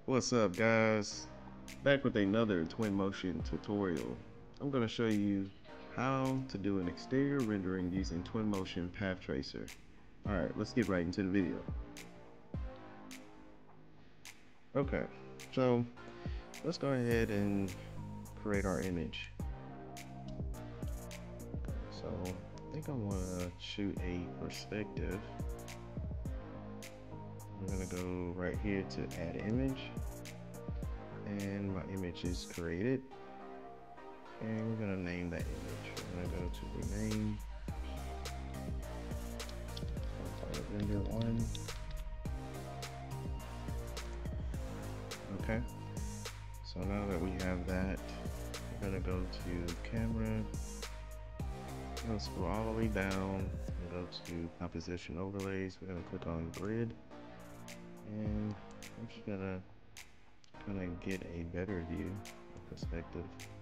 What's up, guys? Back with another Twinmotion tutorial. I'm going to show you how to do an exterior rendering using Twinmotion Path Tracer. Alright, let's get right into the video. Okay, so let's go ahead and create our image. So I think I want to shoot a perspective. I'm going to go right here to add image. And my image is created, and we're going to name that image. We're going to go to rename, call it render 1. Okay, so now that we have that, we're going to go to camera. We're going to scroll all the way down and go to composition overlays. We're going to click on grid, and I'm just going to get a better view of perspective.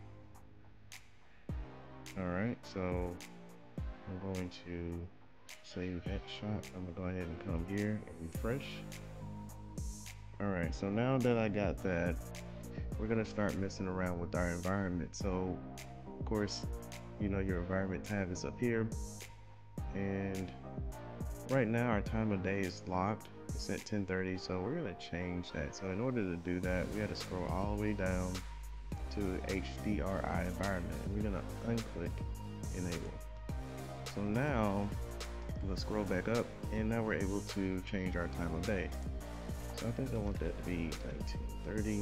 Alright, so I'm going to save that shot. I'm gonna go ahead and come here and refresh. Alright, so now that I got that, we're gonna start messing around with our environment. So of course, you know, your environment tab is up here, and right now our time of day is locked. It's at 10:30, so we're gonna change that. So in order to do that, we got to scroll all the way down to HDRI environment, and we're gonna unclick enable. So now let's scroll back up, and now we're able to change our time of day. So I think I want that to be 1930,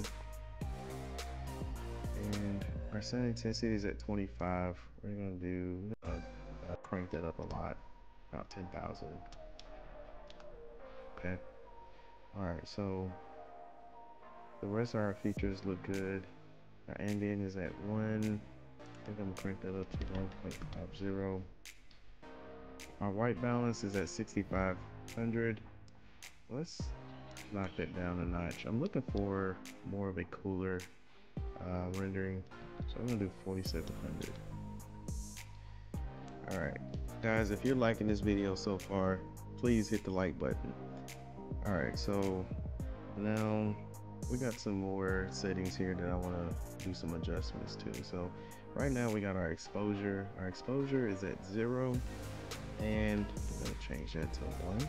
and our sound intensity is at 25. We're gonna do crank that up a lot, about 10,000. Okay. Alright, so the rest of our features look good. Our ambient is at 1. I think I'm gonna crank that up to 1.50. Our white balance is at 6500. Let's knock that down a notch. I'm looking for more of a cooler rendering, so I'm gonna do 4700. Alright, guys, if you're liking this video so far, please hit the like button. Alright, so now we got some more settings here that I want to do some adjustments to. So right now we got our exposure. Our exposure is at 0, and I'm going to change that to 1.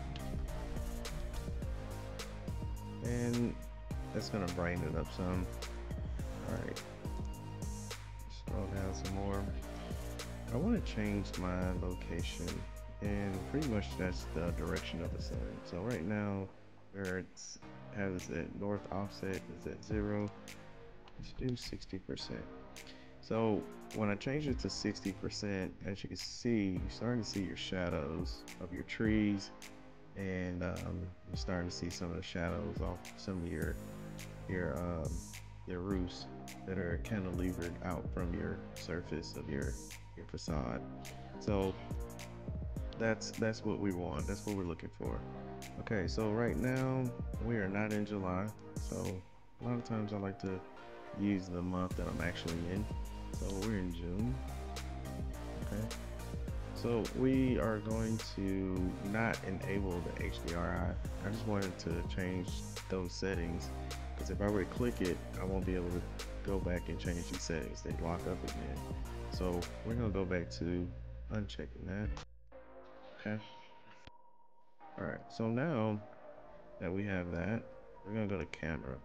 And that's going to brighten it up some. Alright, scroll down some more. I want to change my location, and pretty much that's the direction of the sun. So right now, where it's has that north offset is at 0. Let's do 60%. So when I change it to 60%, as you can see, you're starting to see your shadows of your trees, and you're starting to see some of the shadows off some of your roofs that are cantilevered out from your surface of your facade. So that's what we want. That's what we're looking for. Okay, so right now we are not in July, so a lot of times I like to use the month that I'm actually in. So we're in June. Okay, so we are going to not enable the HDRI. I just wanted to change those settings, because if I were to click it, I won't be able to go back and change these settings. They lock up again. So we're gonna go back to unchecking that. Okay. Alright, so now that we have that, we're gonna go to camera.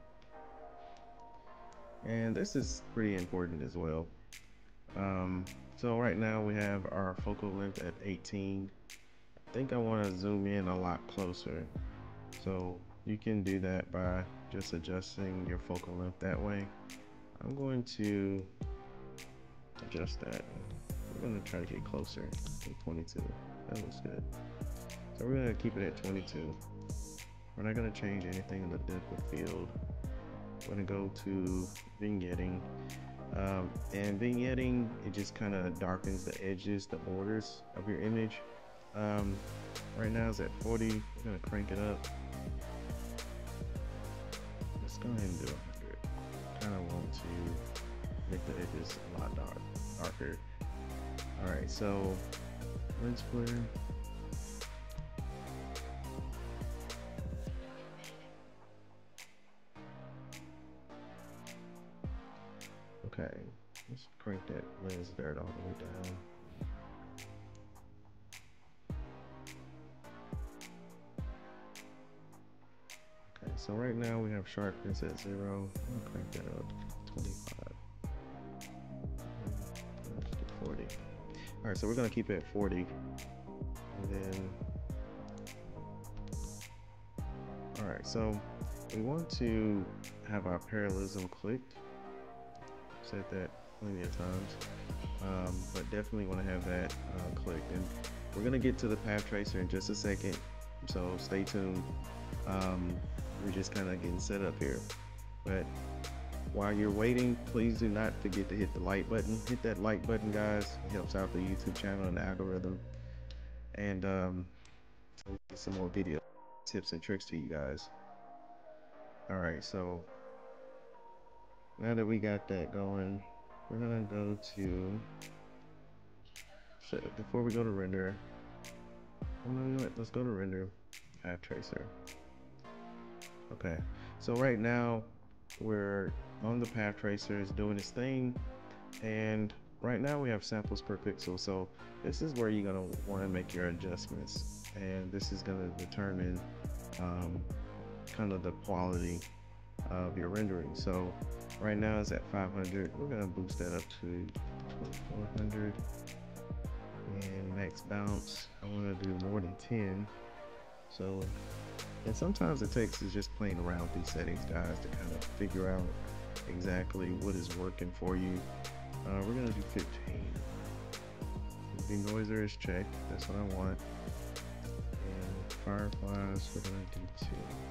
And this is pretty important as well. So right now we have our focal length at 18. I think I want to zoom in a lot closer. So you can do that by just adjusting your focal length that way. I'm going to adjust that. We're going to try to get closer to 22. That looks good. So we're going to keep it at 22. We're not going to change anything in the depth of field. We're going to go to vignetting. And vignetting, it just kind of darkens the edges, the borders of your image. Right now it's at 40. We're going to crank it up. Let's go ahead and do 100. Kind of want to make the edges a lot darker. Alright, so lens flare. Let's crank that lens dart all the way down. Okay, so right now we have sharpness at 0. I'll crank that up to 25. 40. Alright, so we're gonna keep it at 40. And then alright, so we want to have our parallelism clicked. Said that plenty of times. But definitely want to have that clicked. And we're gonna get to the path tracer in just a second, so stay tuned. We're just kind of getting set up here. But while you're waiting, please do not forget to hit the like button. Hit that like button, guys. It helps out the YouTube channel and the algorithm. And some more video tips and tricks to you guys. Alright, so now that we got that going, we're gonna go to, so before we go to render, let's go to render path tracer. Okay, so right now we're on the path tracer, it's doing its thing, and right now we have samples per pixel. So this is where you're gonna want to make your adjustments, and this is gonna determine kind of the quality of your rendering. So right now it's at 500. We're gonna boost that up to 2400, and max bounce, I want to do more than 10. So, and sometimes it takes is just playing around with these settings, guys, to kind of figure out exactly what is working for you. We're gonna do 15. The noiser is checked, that's what I want. And fireflies, we're gonna do 2.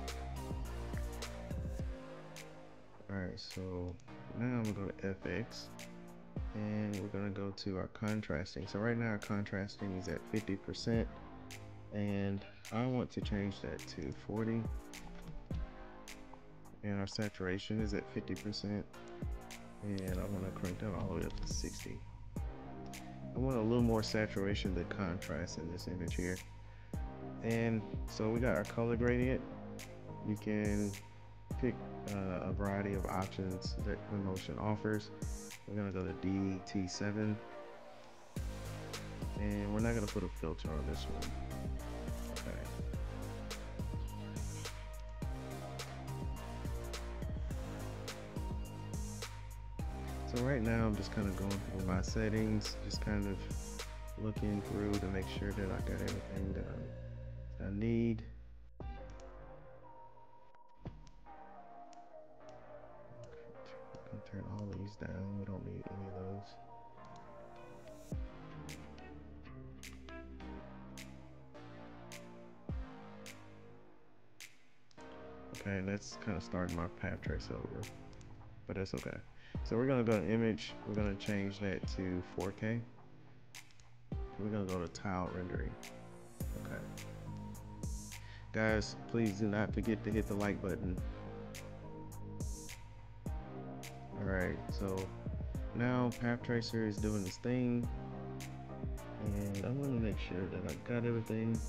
Alright, so now I'm gonna go to FX, and we're gonna go to our contrasting. So right now our contrasting is at 50%, and I want to change that to 40. And our saturation is at 50%, and I want to crank that all the way up to 60. I want a little more saturation than contrast in this image here. And so we got our color gradient. You can pick a variety of options that Twinmotion offers. We're gonna go to DT7, and we're not gonna put a filter on this one. Okay. So right now I'm just kind of going through my settings, just kind of looking through to make sure that I got everything that I need. I'm gonna turn all these down. We don't need any of those. Okay, that's kind of starting my path trace over, but that's okay. So we're gonna go to image. We're gonna change that to 4K. We're gonna go to tile rendering. Okay. Guys, please do not forget to hit the like button. Alright, so now path tracer is doing this thing, and I want to make sure that I got everything.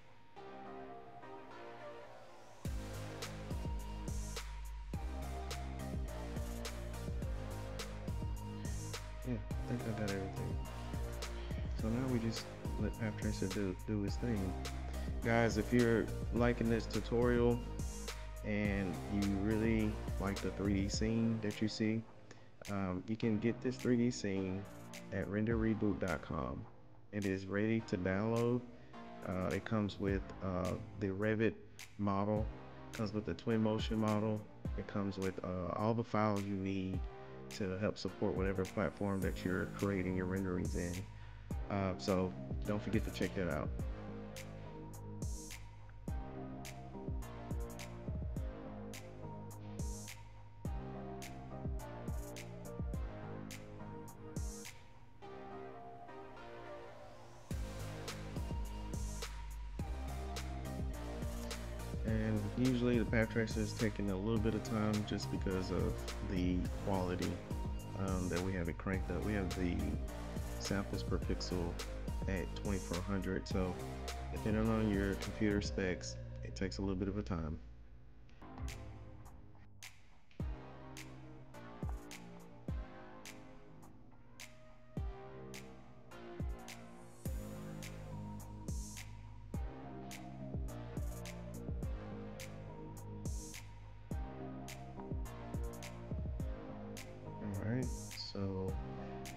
Yeah, I think I got everything. So now we just let path tracer do its thing. Guys, if you're liking this tutorial and you really like the 3D scene that you see, you can get this 3D scene at renderreboot.com. It is ready to download. It comes with the Revit model, comes with the Twinmotion model, it comes with all the files you need to help support whatever platform that you're creating your renderings in. So don't forget to check that out. And usually the path tracer is taking a little bit of time just because of the quality that we have it cranked up. We have the samples per pixel at 2400, so depending on your computer specs, it takes a little bit of a time.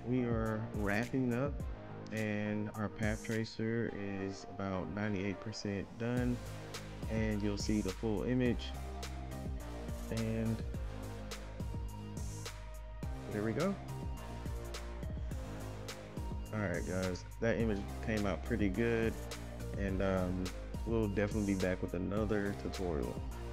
we are wrapping up, and our path tracer is about 98% done, and you'll see the full image. And there we go. All right, guys, that image came out pretty good, and we'll definitely be back with another tutorial.